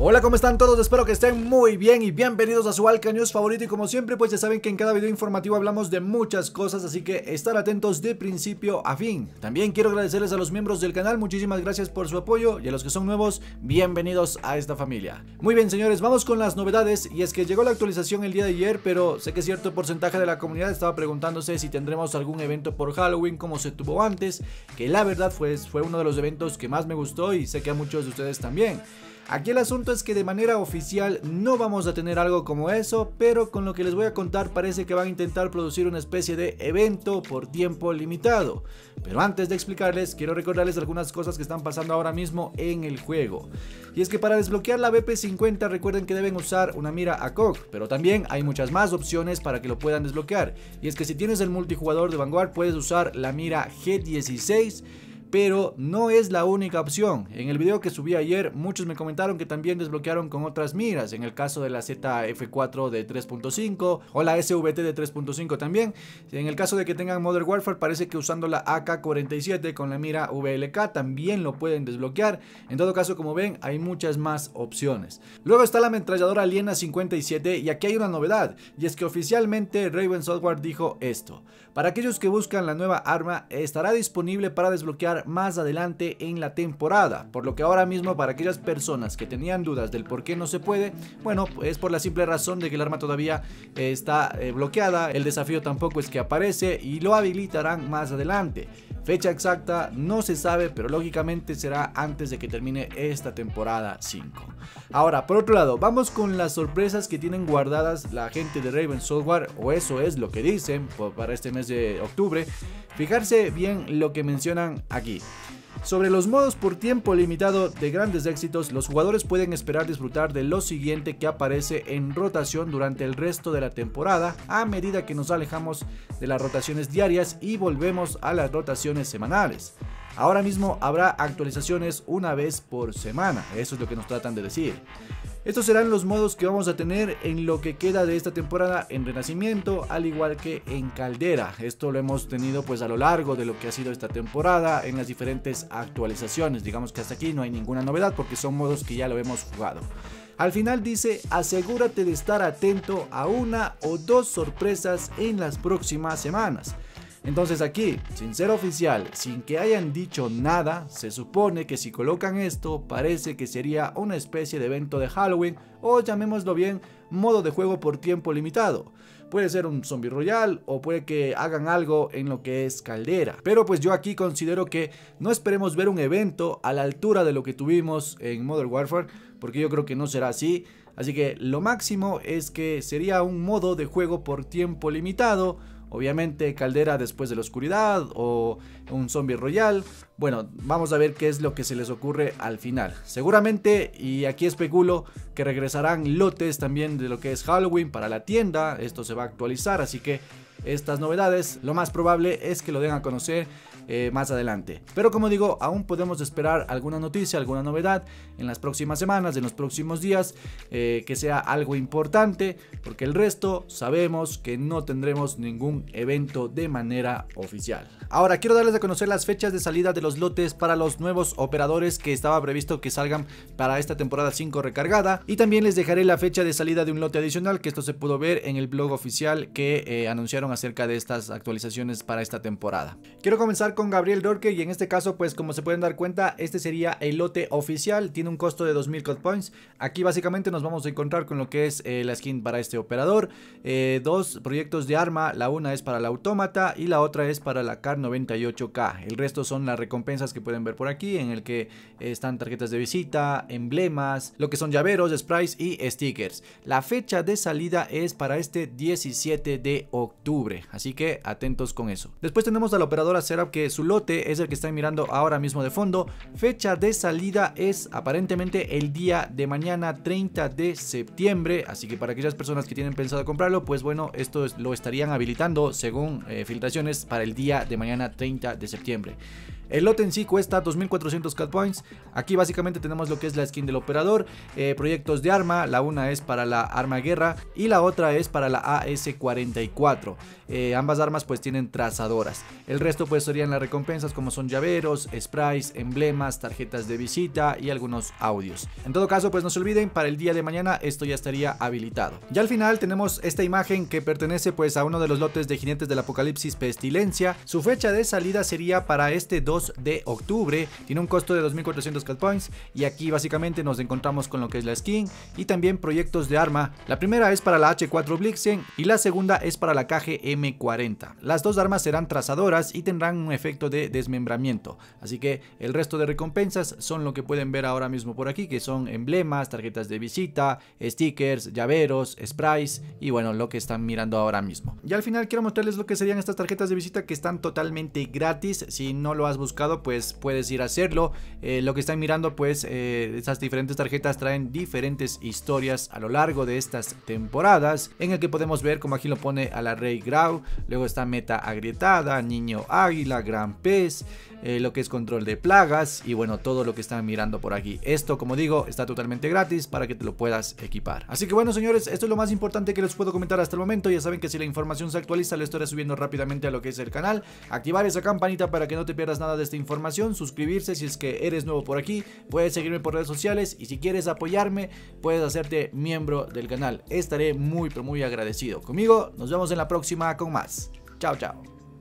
Hola, ¿cómo están todos? Espero que estén muy bien y bienvenidos a su Alca News favorito. Y como siempre, pues ya saben que en cada video informativo hablamos de muchas cosas, así que estar atentos de principio a fin. También quiero agradecerles a los miembros del canal, muchísimas gracias por su apoyo, y a los que son nuevos, bienvenidos a esta familia. Muy bien, señores, vamos con las novedades. Y es que llegó la actualización el día de ayer, pero sé que cierto porcentaje de la comunidad estaba preguntándose si tendremos algún evento por Halloween como se tuvo antes, que la verdad fue uno de los eventos que más me gustó y sé que a muchos de ustedes también. Aquí el asunto es que de manera oficial no vamos a tener algo como eso, pero con lo que les voy a contar parece que van a intentar producir una especie de evento por tiempo limitado. Pero antes de explicarles, quiero recordarles algunas cosas que están pasando ahora mismo en el juego. Y es que para desbloquear la BP50 recuerden que deben usar una mira ACOG, pero también hay muchas más opciones para que lo puedan desbloquear. Y es que si tienes el multijugador de Vanguard puedes usar la mira G16, pero no es la única opción. En el video que subí ayer muchos me comentaron que también desbloquearon con otras miras, en el caso de la ZF4 de 3.5 o la SVT de 3.5 también. En el caso de que tengan Modern Warfare parece que usando la AK-47 con la mira VLK también lo pueden desbloquear. En todo caso, como ven, hay muchas más opciones. Luego está la ametralladora Aliena 57 y aquí hay una novedad, y es que oficialmente Raven Software dijo esto: para aquellos que buscan la nueva arma estará disponible para desbloquear más adelante en la temporada, por lo que ahora mismo para aquellas personas que tenían dudas del por qué no se puede, bueno, es por la simple razón de que el arma todavía está bloqueada, el desafío tampoco es que aparece y lo habilitarán más adelante. Fecha exacta no se sabe, pero lógicamente será antes de que termine esta temporada 5. Ahora, por otro lado, vamos con las sorpresas que tienen guardadas la gente de Raven Software, o eso es lo que dicen para este mes de octubre. Fijarse bien lo que mencionan aquí. Sobre los modos por tiempo limitado de grandes éxitos, los jugadores pueden esperar disfrutar de lo siguiente que aparece en rotación durante el resto de la temporada, a medida que nos alejamos de las rotaciones diarias y volvemos a las rotaciones semanales. Ahora mismo habrá actualizaciones una vez por semana, eso es lo que nos tratan de decir. Estos serán los modos que vamos a tener en lo que queda de esta temporada en Renacimiento, al igual que en Caldera. Esto lo hemos tenido pues a lo largo de lo que ha sido esta temporada en las diferentes actualizaciones. Digamos que hasta aquí no hay ninguna novedad porque son modos que ya lo hemos jugado. Al final dice: asegúrate de estar atento a una o dos sorpresas en las próximas semanas. Entonces aquí, sin ser oficial, sin que hayan dicho nada, se supone que si colocan esto, parece que sería una especie de evento de Halloween, o llamémoslo bien, modo de juego por tiempo limitado. Puede ser un Zombie Royale o puede que hagan algo en lo que es Caldera. Pero pues yo aquí considero que no esperemos ver un evento a la altura de lo que tuvimos en Modern Warfare, porque yo creo que no será así. Así que lo máximo es que sería un modo de juego por tiempo limitado. Obviamente Caldera después de la oscuridad o un Zombie Royale. Bueno, vamos a ver qué es lo que se les ocurre al final. Seguramente, y aquí especulo, que regresarán lotes también de lo que es Halloween para la tienda. Esto se va a actualizar, así que estas novedades lo más probable es que lo den a conocer más adelante. Pero como digo, aún podemos esperar alguna noticia, alguna novedad en las próximas semanas, en los próximos días, que sea algo importante, porque el resto sabemos que no tendremos ningún evento de manera oficial. Ahora quiero darles a conocer las fechas de salida de los lotes para los nuevos operadores que estaba previsto que salgan para esta temporada 5 recargada, y también les dejaré la fecha de salida de un lote adicional, que esto se pudo ver en el blog oficial que anunciaron acerca de estas actualizaciones para esta temporada. Quiero comenzar con Gabriel Dorke, y en este caso pues como se pueden dar cuenta, este sería el lote oficial. Tiene un costo de 2000 code points. Aquí básicamente nos vamos a encontrar con lo que es la skin para este operador, dos proyectos de arma, la una es para la autómata y la otra es para la Kar 98K. El resto son las recompensas que pueden ver por aquí, en el que están tarjetas de visita, emblemas, lo que son llaveros, sprays y stickers. La fecha de salida es para este 17 de octubre, así que atentos con eso. Después tenemos a la operadora Seraph, que su lote es el que están mirando ahora mismo de fondo. Fecha de salida es aparentemente el día de mañana 30 de septiembre, así que para aquellas personas que tienen pensado comprarlo, pues bueno, esto lo estarían habilitando según filtraciones para el día de mañana 30 de septiembre. El lote en sí cuesta 2400 cat points. Aquí básicamente tenemos lo que es la skin del operador, proyectos de arma, la una es para la arma guerra y la otra es para la AS-44. Ambas armas pues tienen trazadoras. El resto pues serían las recompensas como son llaveros, sprays, emblemas, tarjetas de visita y algunos audios. En todo caso, pues no se olviden, para el día de mañana esto ya estaría habilitado. Ya al final tenemos esta imagen que pertenece pues a uno de los lotes de Jinetes del Apocalipsis Pestilencia. Su fecha de salida sería para este 2 de octubre, tiene un costo de 2400 Cal Points y aquí básicamente nos encontramos con lo que es la skin y también proyectos de arma. La primera es para la H4 Blixen y la segunda es para la KGM-40. Las dos armas serán trazadoras y tendrán un efecto de desmembramiento, así que el resto de recompensas son lo que pueden ver ahora mismo por aquí, que son emblemas, tarjetas de visita, stickers, llaveros, sprays y bueno, lo que están mirando ahora mismo. Y al final quiero mostrarles lo que serían estas tarjetas de visita que están totalmente gratis. Si no lo has buscado, pues puedes ir a hacerlo. Lo que están mirando, pues estas diferentes tarjetas traen diferentes historias a lo largo de estas temporadas, en el que podemos ver, como aquí lo pone, a la Rey Grau, luego está Meta Agrietada, Niño Águila, Gran Pez, lo que es control de plagas y bueno, todo lo que están mirando por aquí. Esto, como digo, está totalmente gratis para que te lo puedas equipar. Así que bueno, señores, esto es lo más importante que les puedo comentar hasta el momento. Ya saben que si la información se actualiza, lo estaré subiendo rápidamente a lo que es el canal. Activar esa campanita para que no te pierdas nada de esta información. Suscribirse si es que eres nuevo por aquí. Puedes seguirme por redes sociales y si quieres apoyarme, puedes hacerte miembro del canal. Estaré muy pero muy agradecido. Conmigo, nos vemos en la próxima con más. Chao, chao.